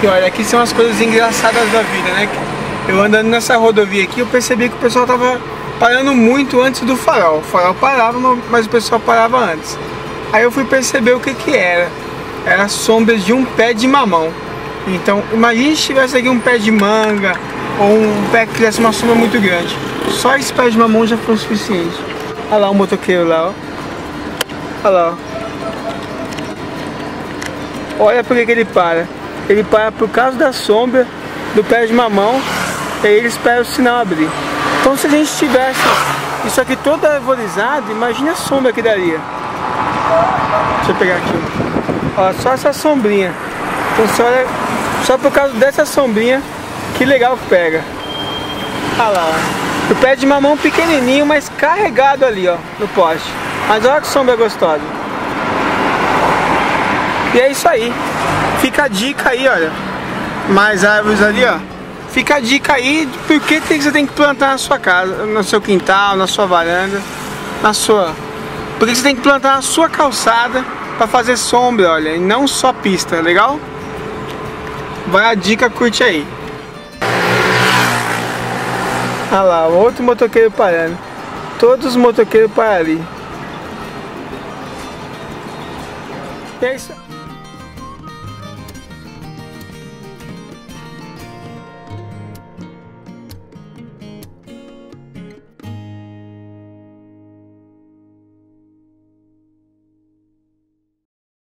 E olha, aqui são as coisas engraçadas da vida, né? Eu andando nessa rodovia aqui, eu percebi que o pessoal tava parando muito antes do farol. O farol parava, mas o pessoal parava antes. Aí eu fui perceber o que que era. Era a sombra de um pé de mamão. Então, imagine se tivesse aqui um pé de manga ou um pé que tivesse uma sombra muito grande. Só esse pé de mamão já foi o suficiente. Olha lá o motoqueiro lá, ó. Olha lá, ó. Olha por que ele para. Ele para por causa da sombra do pé de mamão. E aí ele espera o sinal abrir. Então, se a gente tivesse isso aqui todo arvorizado, imagina a sombra que daria. Deixa eu pegar aqui. Ó, só essa sombrinha. Então, só por causa dessa sombrinha, que legal que pega. Olha lá, ó. O pé de mamão pequenininho, mas carregado ali, ó, no poste. Mas olha que sombra gostosa. E é isso aí. Fica a dica aí, olha. Mais árvores ali, ó. Fica a dica aí de por que você tem que plantar na sua casa, no seu quintal, na sua varanda, por que você tem que plantar na sua calçada para fazer sombra, olha, e não só pista, legal? Vai a dica, curte aí. Olha lá, outro motoqueiro parando. Todos os motoqueiros param ali. E é isso.